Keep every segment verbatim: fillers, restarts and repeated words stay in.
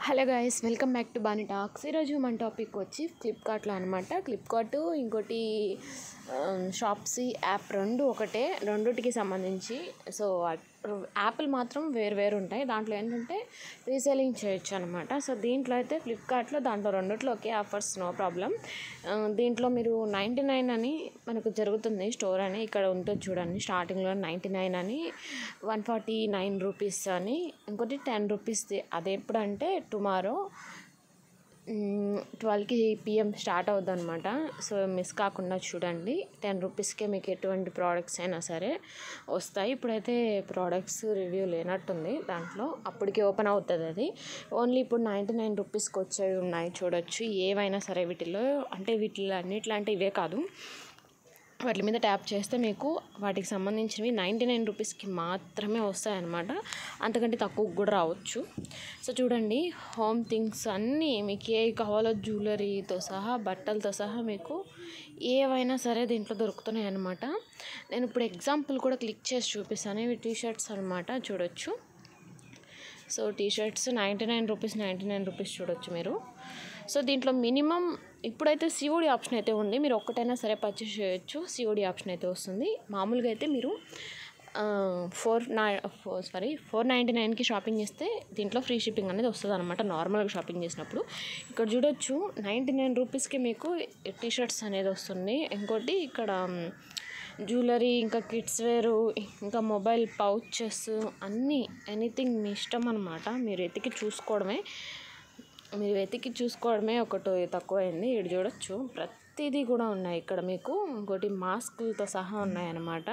Hello guys, welcome back to Bunny talks. ఈరోజు మన topic వచ్చి ఫ్లిప్కార్ట్లో అనమాట. ఫ్లిప్కార్ట్ ఇంకోటి షాప్సీ యాప్ రెండు ఒకటే, రెండుటికి సంబంధించి. సో యాప్లు మాత్రం వేరు వేరు ఉంటాయి. దాంట్లో ఏంటంటే రీసేలింగ్ చేయొచ్చు అనమాట. సో దీంట్లో అయితే ఫ్లిప్కార్ట్లో దాంట్లో రెండిట్లో ఒకే ఆఫర్స్, నో ప్రాబ్లం. దీంట్లో మీరు నైంటీ నైన్ అని మనకు జరుగుతుంది స్టోర్ అని, ఇక్కడ ఉంటుంది చూడండి. స్టార్టింగ్లో నైంటీ నైన్ అని, వన్ ఫార్టీ నైన్ రూపీస్ అని, ఇంకోటి టెన్ రూపీస్ది. అది ఎప్పుడంటే టుమారో ట్వెల్వ్కి పిఎం స్టార్ట్ అవుద్ది అనమాట. సో మిస్ కాకుండా చూడండి. టెన్ రూపీస్కే మీకు ఎటువంటి ప్రోడక్ట్స్ అయినా సరే వస్తాయి. ఇప్పుడైతే ప్రోడక్ట్స్ రివ్యూ లేనట్టుంది దాంట్లో, అప్పటికి ఓపెన్ అవుతుంది అది. ఓన్లీ ఇప్పుడు నైంటీ నైన్ రూపీస్కి వచ్చేవి ఉన్నాయి చూడొచ్చు. ఏవైనా సరే వీటిలో, అంటే వీటిలో అన్నిట్లో అంటే ఇవే కాదు, వాటి మీద ట్యాప్ చేస్తే మీకు వాటికి సంబంధించినవి నైంటీ నైన్ రూపీస్కి మాత్రమే వస్తాయన్నమాట. అంతకంటే తక్కువ కూడా రావచ్చు. సో చూడండి, హోమ్ థింగ్స్ అన్నీ మీకు ఏ కావాలో జ్యువెలరీతో సహా, బట్టలతో సహా మీకు ఏవైనా సరే దీంట్లో దొరుకుతున్నాయి అన్నమాట. నేను ఇప్పుడు ఎగ్జాంపుల్ కూడా క్లిక్ చేసి చూపిస్తాను. ఇవి టీ షర్ట్స్ అనమాట, చూడొచ్చు. So T shirts ninety nine rupees ninety nine rupees చూడొచ్చు మీరు. సో దీంట్లో మినిమం ఇప్పుడైతే సిఓడి ఆప్షన్ అయితే ఉంది. మీరు ఒక్కటైనా సరే పర్చేస్ చేయొచ్చు, సిఓడి ఆప్షన్ అయితే వస్తుంది. మామూలుగా అయితే మీరు ఫోర్ నై ఫోర్ సారీ ఫోర్ నైంటీ నైన్కి షాపింగ్ చేస్తే దీంట్లో ఫ్రీ షిప్పింగ్ అనేది వస్తుంది అనమాట, నార్మల్గా షాపింగ్ చేసినప్పుడు. ఇక్కడ చూడొచ్చు, నైంటీ నైన్ రూపీస్కి మీకు టీ షర్ట్స్ అనేది వస్తుంది. ఇంకోటి ఇక్కడ జ్యువెలరీ, ఇంకా కిడ్స్ వేరు, ఇంకా మొబైల్ పౌచెస్ అన్నీ, ఎనీథింగ్ మీ ఇష్టం అనమాట. మీరు వెతికి చూసుకోవడమే మీరు వెతికి చూసుకోవడమే ఒకటి తక్కువైంది. ఇక్కడ చూడొచ్చు, ప్రతిదీ కూడా ఉన్నాయి ఇక్కడ మీకు. ఇంకోటి మాస్కులతో సహా ఉన్నాయన్నమాట.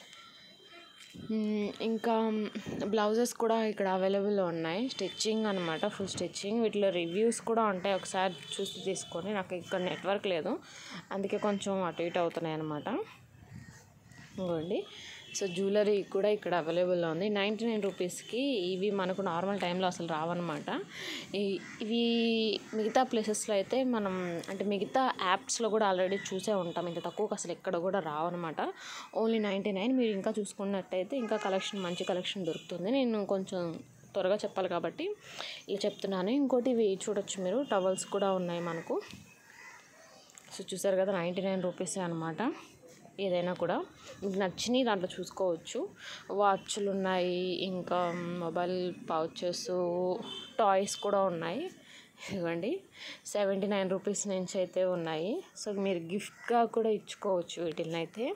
ఇంకా బ్లౌజెస్ కూడా ఇక్కడ అవైలబుల్లో ఉన్నాయి. స్టిచ్చింగ్ అనమాట, ఫుల్ స్టిచ్చింగ్. వీటిలో రివ్యూస్ కూడా ఉంటాయి, ఒకసారి చూసి తీసుకొని. నాకు ఇక్కడ నెట్వర్క్ లేదు, అందుకే కొంచెం అటు ఇటు అవుతున్నాయి అన్నమాట. ఇంకోండి, సో జ్యువెలరీ కూడా ఇక్కడ అవైలబుల్లో ఉంది. నైంటీ నైన్ రూపీస్కి ఇవి మనకు నార్మల్ టైంలో అసలు రావన్నమాట. ఇవి మిగతా ప్లేసెస్లో అయితే మనం, అంటే మిగతా యాప్స్లో కూడా ఆల్రెడీ చూసే ఉంటాం. ఇంత తక్కువకి అసలు ఎక్కడ కూడా రావన్నమాట. Only ninety nine. మీరు ఇంకా చూసుకున్నట్టయితే ఇంకా కలెక్షన్, మంచి కలెక్షన్ దొరుకుతుంది. నేను కొంచెం త్వరగా చెప్పాలి కాబట్టి ఇలా చెప్తున్నాను. ఇంకోటి ఇవి చూడొచ్చు మీరు, టవల్స్ కూడా ఉన్నాయి మనకు. సో చూసారు కదా, నైంటీ నైన్ రూపీసే అనమాట. ఏదైనా కూడా మీకు నచ్చినవి దాంట్లో చూసుకోవచ్చు. వాచ్లు ఉన్నాయి, ఇంకా మొబైల్ పౌచెస్, టాయ్స్ కూడా ఉన్నాయి. ఇవ్వండి, సెవెంటీ నైన్ రూపీస్ నుంచి అయితే ఉన్నాయి. సో మీరు గిఫ్ట్గా కూడా ఇచ్చుకోవచ్చు వీటిని అయితే.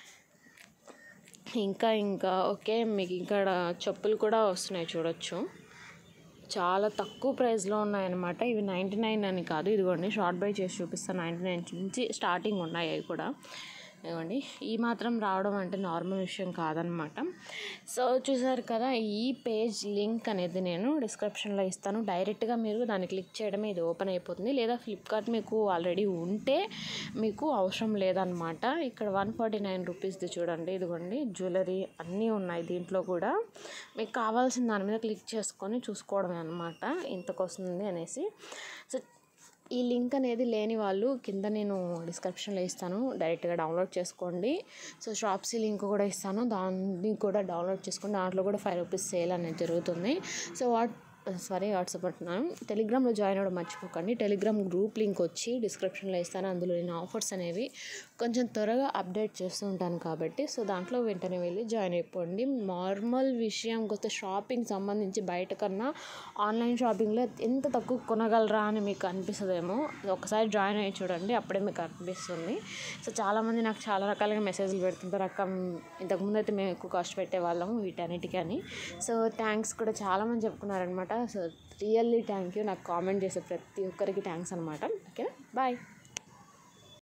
ఇంకా ఇంకా ఓకే, మీకు ఇక్కడ చెప్పులు కూడా వస్తున్నాయి చూడొచ్చు. చాలా తక్కువ ప్రైస్లో ఉన్నాయన్నమాట. ఇవి నైంటీ నైన్ అని కాదు, ఇదిగోండి షార్ట్ బై చేసి చూపిస్తాను. నైంటీ నైన్ నుంచి స్టార్టింగ్ ఉన్నాయి అవి కూడా. ఇవ్వండి, ఈ మాత్రం రావడం అంటే నార్మల్ విషయం కాదనమాట. సో చూసారు కదా, ఈ పేజ్ లింక్ అనేది నేను డిస్క్రిప్షన్లో ఇస్తాను. డైరెక్ట్గా మీరు దాన్ని క్లిక్ చేయడమే, ఇది ఓపెన్ అయిపోతుంది. లేదా ఫ్లిప్కార్ట్ మీకు ఆల్రెడీ ఉంటే మీకు అవసరం లేదనమాట. ఇక్కడ వన్ ఫార్టీ నైన్ రూపీస్ది చూడండి, ఇదిగోండి జ్యువెలరీ అన్నీ ఉన్నాయి దీంట్లో కూడా. మీకు కావాల్సిన దాని మీద క్లిక్ చేసుకొని చూసుకోవడమే అనమాట, ఇంతకు వస్తుంది అనేసి. సో ఈ లింక్ అనేది లేని వాళ్ళు కింద నేను డిస్క్రిప్షన్లో ఇస్తాను, డైరెక్ట్గా డౌన్లోడ్ చేసుకోండి. సో షాప్సీ లింక్ కూడా ఇస్తాను, దాన్ని కూడా డౌన్లోడ్ చేసుకోండి. దాంట్లో కూడా ఫైవ్ రూపీస్ సేల్ అనేది జరుగుతుంది. సో వాట్ సారీ వాట్సాప్ అంటున్నాను, టెలిగ్రామ్లో జాయిన్ అవ్వడం మర్చిపోకండి. టెలిగ్రామ్ గ్రూప్ లింక్ వచ్చి డిస్క్రిప్షన్లో ఇస్తాను. అందులో నేను ఆఫర్స్ అనేవి కొంచెం త్వరగా అప్డేట్ చేస్తూ ఉంటాను కాబట్టి, సో దాంట్లో వెంటనే వెళ్ళి జాయిన్ అయిపోండి. నార్మల్ విషయం కొత్త షాపింగ్ సంబంధించి బయట కన్నా ఆన్లైన్ షాపింగ్లో ఎంత తక్కువ కొనగలరా అని మీకు అనిపిస్తుందేమో. ఒకసారి జాయిన్ అయ్యి చూడండి, అప్పుడే మీకు అనిపిస్తుంది. సో చాలామంది నాకు చాలా రకాలుగా మెసేజ్లు పెడుతుంటారు, అక్క ఇంతకుముందు అయితే మేము ఎక్కువ కాస్ట్ పెట్టేవాళ్ళము వీటన్నిటికీ అని. సో థ్యాంక్స్ కూడా చాలామంది చెప్పుకున్నారనమాట. So really thank you. నాకు కామెంట్ చేసే ప్రతి ఒక్కరికి థ్యాంక్స్ అనమాట. Okay, bye.